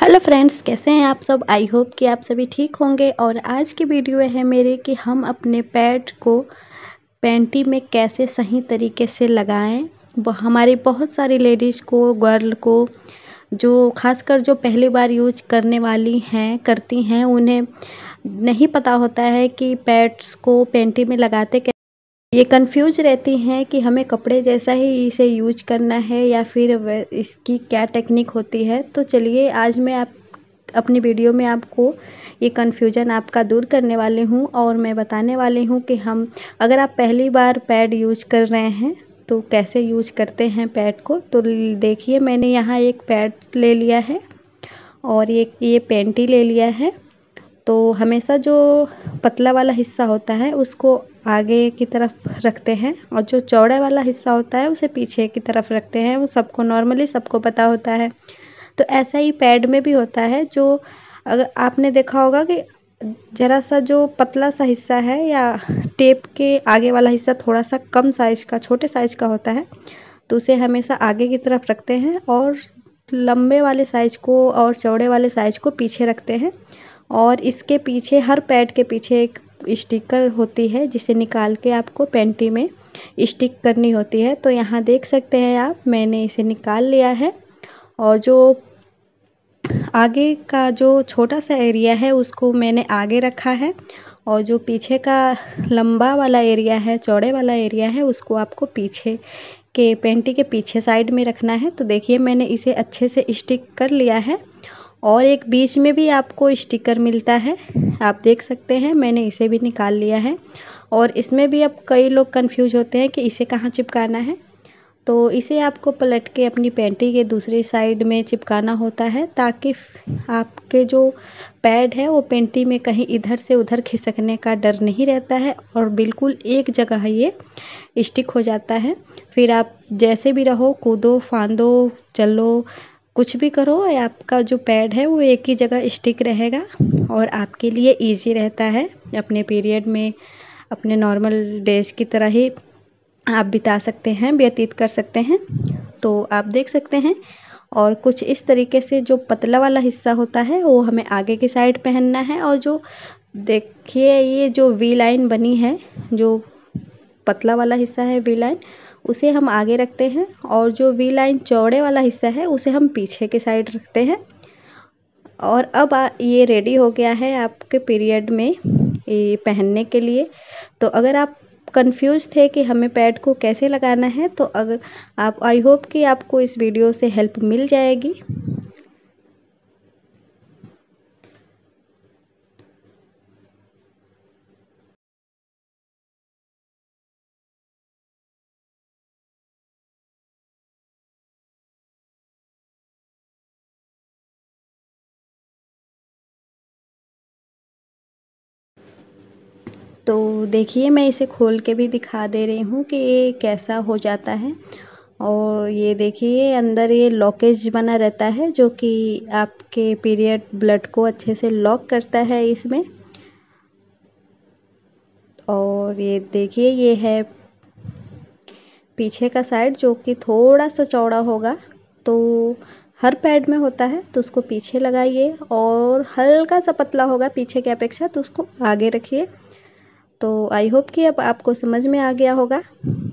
Hello friends, कैसे हैं आप सब। आई होप कि आप सभी ठीक होंगे। और आज की वीडियो है मेरे कि हम अपने पैड को पैंटी में कैसे सही तरीके से लगाएं। हमारी बहुत सारी लेडीज़ को, गर्ल को, जो खासकर जो पहली बार यूज करने वाली हैं, करती हैं, उन्हें नहीं पता होता है कि पैड्स को पैंटी में लगाते कैसे। ये कंफ्यूज रहती हैं कि हमें कपड़े जैसा ही इसे यूज करना है या फिर इसकी क्या टेक्निक होती है। तो चलिए आज मैं अपनी वीडियो में आपको ये कन्फ्यूजन आपका दूर करने वाली हूँ और मैं बताने वाली हूँ कि हम अगर आप पहली बार पैड यूज कर रहे हैं तो कैसे यूज करते हैं पैड को। तो देखिए, मैंने यहाँ एक पैड ले लिया है और ये पैंटी ले लिया है। तो हमेशा जो पतला वाला हिस्सा होता है उसको आगे की तरफ रखते हैं और जो चौड़े वाला हिस्सा होता है उसे पीछे की तरफ रखते हैं। वो सबको नॉर्मली सबको पता होता है। तो ऐसा ही पैड में भी होता है। जो अगर आपने देखा होगा कि ज़रा सा जो पतला सा हिस्सा है या टेप के आगे वाला हिस्सा थोड़ा सा कम साइज़ का, छोटे साइज़ का होता है, तो उसे हमेशा आगे की तरफ रखते हैं और लंबे वाले साइज़ को और चौड़े वाले साइज़ को पीछे रखते हैं। और इसके पीछे, हर पैड के पीछे एक स्टिकर होती है जिसे निकाल के आपको पैंटी में स्टिक करनी होती है। तो यहाँ देख सकते हैं आप, मैंने इसे निकाल लिया है और जो आगे का जो छोटा सा एरिया है उसको मैंने आगे रखा है और जो पीछे का लंबा वाला एरिया है, चौड़े वाला एरिया है, उसको आपको पीछे के पैंटी के पीछे साइड में रखना है। तो देखिए, मैंने इसे अच्छे से स्टिक कर लिया है और एक बीच में भी आपको स्टिकर मिलता है, आप देख सकते हैं। मैंने इसे भी निकाल लिया है और इसमें भी अब कई लोग कंफ्यूज होते हैं कि इसे कहाँ चिपकाना है। तो इसे आपको पलट के अपनी पैंटी के दूसरी साइड में चिपकाना होता है ताकि आपके जो पैड है वो पैंटी में कहीं इधर से उधर खिसकने का डर नहीं रहता है और बिल्कुल एक जगह ये स्टिक हो जाता है। फिर आप जैसे भी रहो, कूदो फांदो चलो, कुछ भी करो, आपका जो पैड है वो एक ही जगह स्टिक रहेगा और आपके लिए ईजी रहता है। अपने पीरियड में अपने नॉर्मल डेज की तरह ही आप बिता सकते हैं, व्यतीत कर सकते हैं। तो आप देख सकते हैं। और कुछ इस तरीके से जो पतला वाला हिस्सा होता है वो हमें आगे की साइड पहनना है और जो देखिए ये जो वी लाइन बनी है, जो पतला वाला हिस्सा है वी लाइन, उसे हम आगे रखते हैं और जो वी लाइन चौड़े वाला हिस्सा है उसे हम पीछे की साइड रखते हैं। और अब ये रेडी हो गया है आपके पीरियड में ये पहनने के लिए। तो अगर आप कंफ्यूज थे कि हमें पैड को कैसे लगाना है, तो अगर आप, आई होप कि आपको इस वीडियो से हेल्प मिल जाएगी। तो देखिए, मैं इसे खोल के भी दिखा दे रही हूँ कि ये कैसा हो जाता है। और ये देखिए, अंदर ये लॉकेज बना रहता है जो कि आपके पीरियड ब्लड को अच्छे से लॉक करता है इसमें। और ये देखिए, ये है पीछे का साइड जो कि थोड़ा सा चौड़ा होगा। तो हर पैड में होता है, तो उसको पीछे लगाइए और हल्का सा पतला होगा पीछे की अपेक्षा, तो उसको आगे रखिए। तो आई होप कि अब आपको समझ में आ गया होगा।